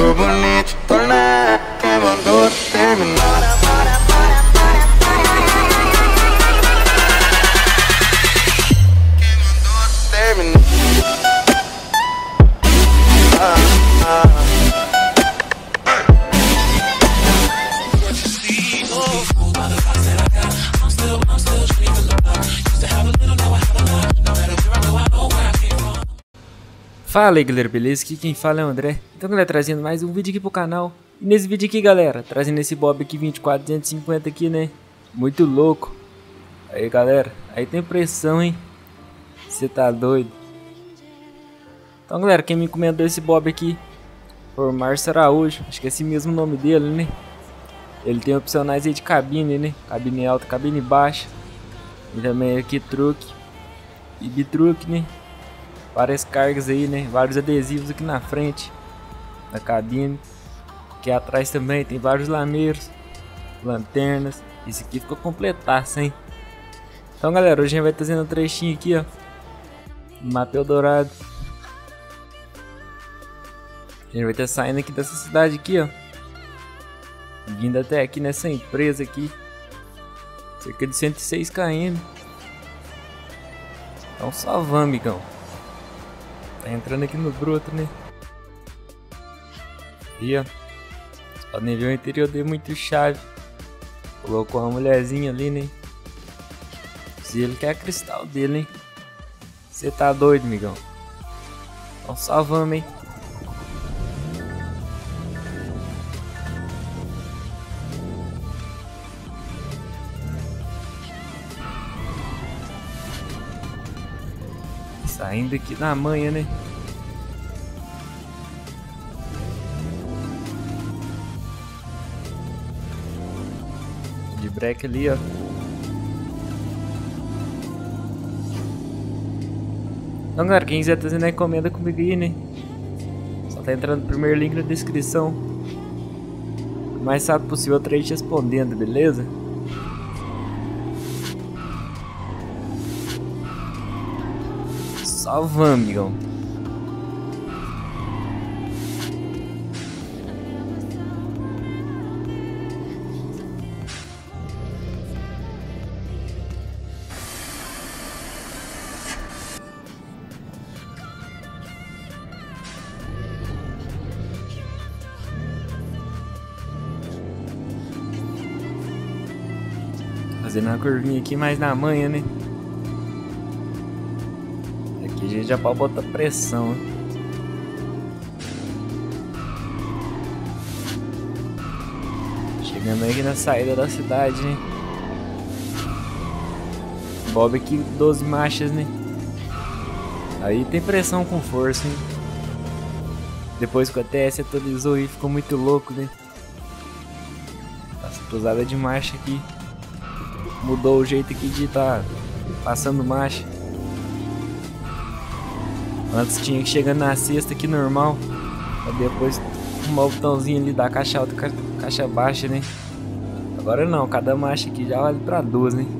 Tô bonito, tô na que mandou terminar. Fala aí galera, beleza? Aqui quem fala é o André. Então galera, trazendo mais um vídeo aqui pro canal. E nesse vídeo aqui galera, trazendo esse Bob aqui 24250 aqui, né? Muito louco. Aí galera, aí tem pressão, hein? Você tá doido? Então galera, quem me encomendou esse Bob aqui foi o Márcio Araújo. Acho que é esse mesmo nome dele, né? Ele tem opcionais aí de cabine, né? Cabine alta, cabine baixa. E também aqui truque e bitruque, né? Várias cargas aí, né? Vários adesivos aqui na frente da cabine. Aqui atrás também tem vários lameiros, lanternas. Isso aqui ficou completaço, hein? Então galera, hoje a gente vai trazendo um trechinho aqui, ó, do mapa Eldorado. A gente vai estar saindo aqui dessa cidade aqui, ó, vindo até aqui nessa empresa aqui, cerca de 106 km. Então só vamos, amigão. Tá entrando aqui no broto, né? E ó, vocês podem ver o interior dele muito chave. Colocou uma mulherzinha ali, né? Se ele quer a cristal dele, hein? Você tá doido, amigão? Então só vamos, hein? Saindo aqui da manhã, né? De breque ali, ó. Então galera, quem quiser trazer na encomenda comigo aí, né? Só tá entrando no primeiro link na descrição. O mais rápido possível eu estarei te respondendo, beleza? Só vamos, amigão. Fazendo uma curvinha aqui mais na manhã, né? Aqui a gente já pode botar pressão, né? Chegando aqui na saída da cidade, né? Bob aqui 12 marchas, né? Aí tem pressão com força, hein? Depois que o ATS atualizou e ficou muito louco, né? Essa cruzada de marcha aqui mudou o jeito aqui de estar passando marcha. Antes tinha que chegar na sexta aqui normal, pra depois arrumar o botãozinho ali da caixa alta e caixa baixa, né? Agora não, cada marcha aqui já vale pra duas, né?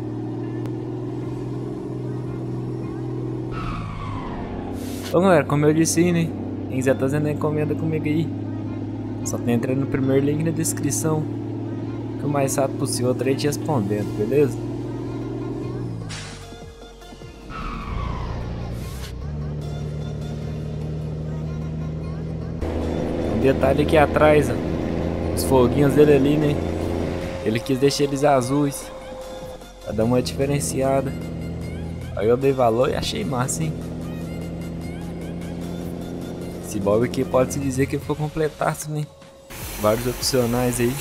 Então galera, como eu disse aí, né? Quem quiser tá fazendo a encomenda comigo aí, só tá entrando no primeiro link na descrição, que o mais rápido possível eu estarei te respondendo, beleza? Detalhe aqui atrás, ó, os foguinhos dele ali, né? Ele quis deixar eles azuis pra dar uma diferenciada. Aí eu dei valor e achei massa, hein? Esse Bob aqui pode-se dizer que ficou completaço, né? Vários opcionais aí.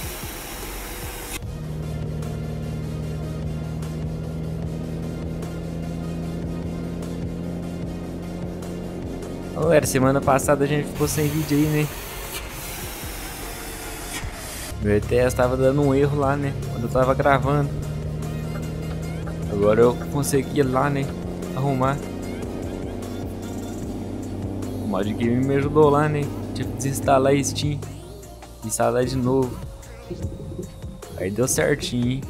Galera, semana passada a gente ficou sem vídeo aí, né? Meu ETS tava dando um erro lá, né? Quando eu tava gravando. Agora eu consegui ir lá, né? Arrumar. O mod game me ajudou lá, né? Tive que desinstalar a Steam, instalar de novo. Aí deu certinho, hein?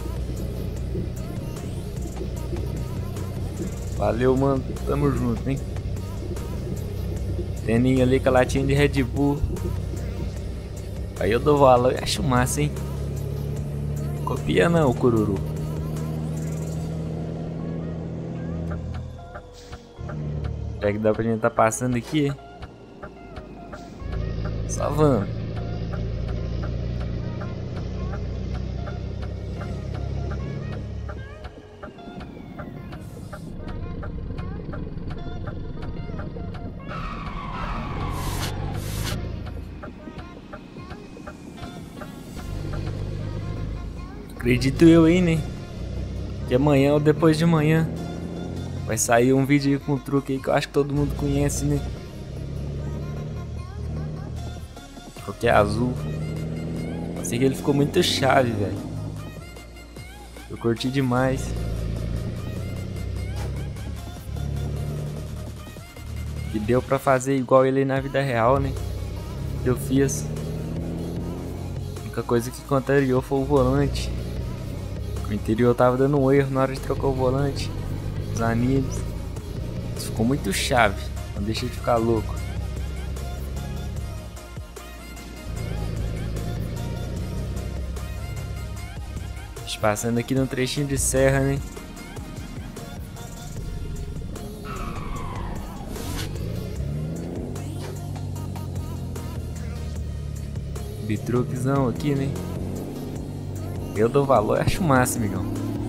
Valeu, mano. Tamo junto, hein? Teninho ali com a latinha de Red Bull. Aí eu dou valor e acho massa, hein? Copia não, cururu. Já que dá pra gente tá passando aqui. Só vamos. Acredito eu aí, né? Que amanhã ou depois de amanhã vai sair um vídeo aí com um truque aí que eu acho que todo mundo conhece, né? Porque é azul. Eu sei que ele ficou muito chave, velho. Eu curti demais. E deu pra fazer igual ele na vida real, né? Eu fiz. A única coisa que contrariou foi o volante. O interior tava dando um erro na hora de trocar o volante. Os animes. Isso ficou muito chave. Não deixa de ficar louco. Passando aqui num trechinho de serra, né? Bitruquezão aqui, né? Eu dou valor, acho massa, amigão.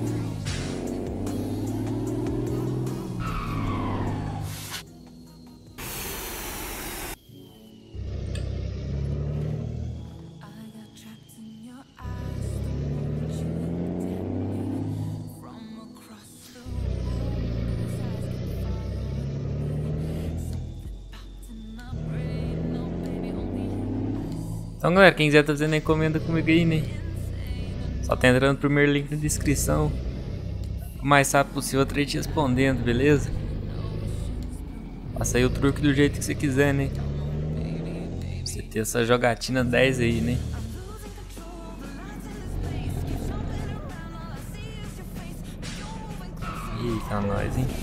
Então galera, quem quiser tá fazendo encomenda comigo aí, né? Só tá entrando no primeiro link na descrição. O mais rápido possível eu estarei te respondendo, beleza? Faça aí o truque do jeito que você quiser, né? Você ter essa jogatina 10 aí, né? Eita, nós, hein?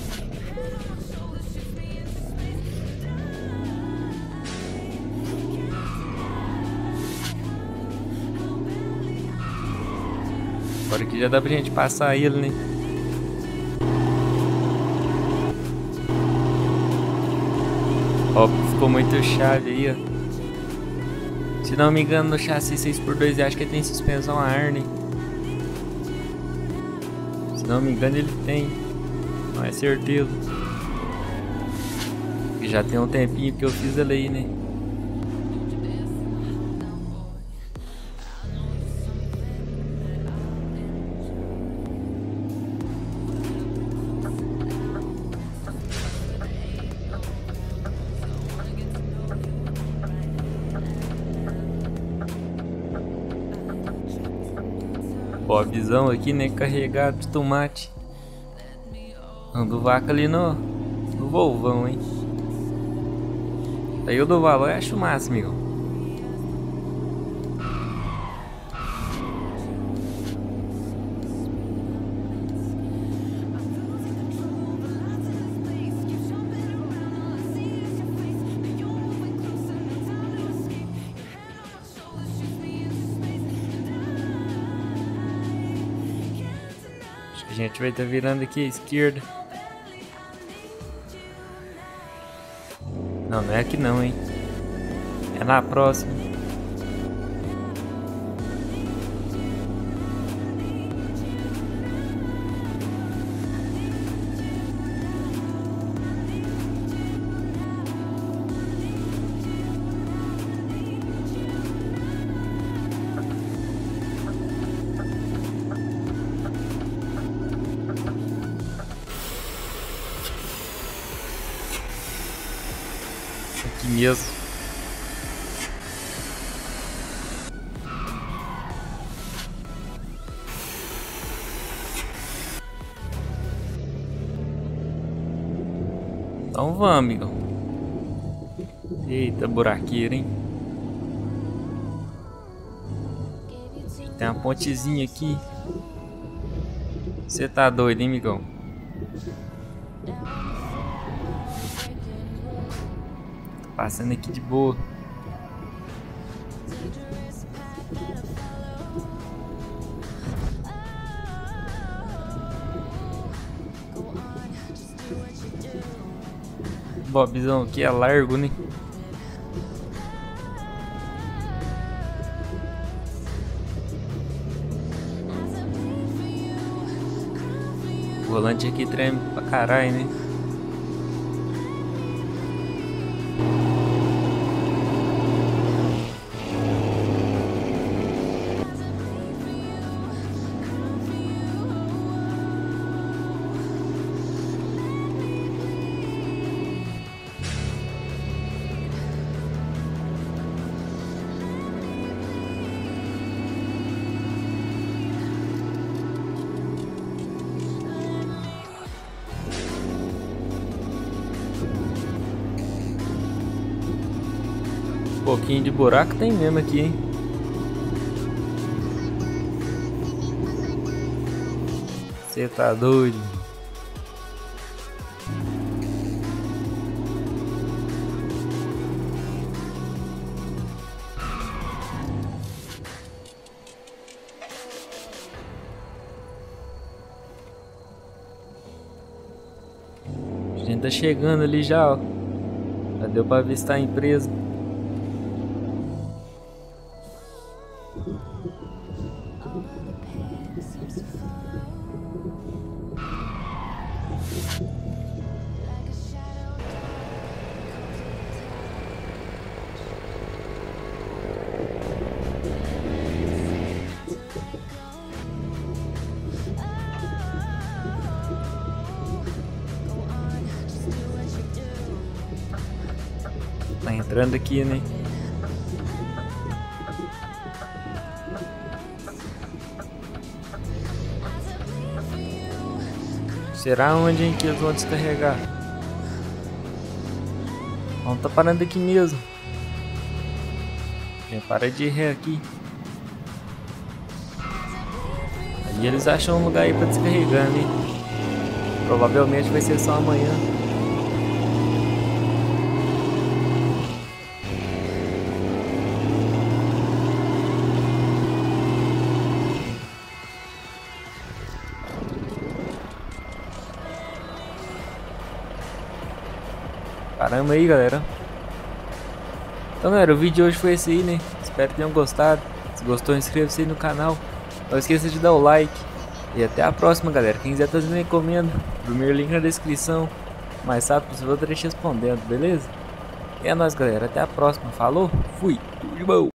Agora que já dá pra gente passar ele, né? Ó, ficou muito chave aí, ó. Se não me engano, no chassi 6x2 eu acho que ele tem suspensão a ar, né? Se não me engano, ele tem. Não é certeza. Porque já tem um tempinho que eu fiz ele aí, né? Ó, a visão aqui, né? Carregado de tomate. Ando vaca ali no Volvão, hein? Aí eu dou valor e acho massa, amigo. A gente vai estar virando aqui à esquerda. Não, não é aqui não, hein? É na próxima. Aqui mesmo. Então vamos, amigão. Eita, buraqueira, hein? Tem uma pontezinha aqui. Você tá doido, hein, amigão? Passando aqui de boa. Bobzão aqui é largo, né? O volante aqui treme pra caralho, né? Um pouquinho de buraco tem mesmo aqui, hein? Você tá doido? A gente tá chegando ali já, ó. Já deu pra avistar a empresa. Tá entrando aqui, né? Será onde, hein, que eles vão descarregar? Vamos tá parando aqui mesmo. Já para de ré aqui. Aí eles acham um lugar aí pra descarregar, né? Provavelmente vai ser só amanhã. Caramba aí, galera. Então, galera, o vídeo de hoje foi esse aí, né? Espero que tenham gostado. Se gostou, inscreva-se aí no canal. Não esqueça de dar o like. E até a próxima, galera. Quem quiser fazer uma encomenda, primeiro link na descrição. Mais rápido possível eu estarei respondendo, beleza? E é nóis, galera. Até a próxima. Falou, fui. Tudo de bom.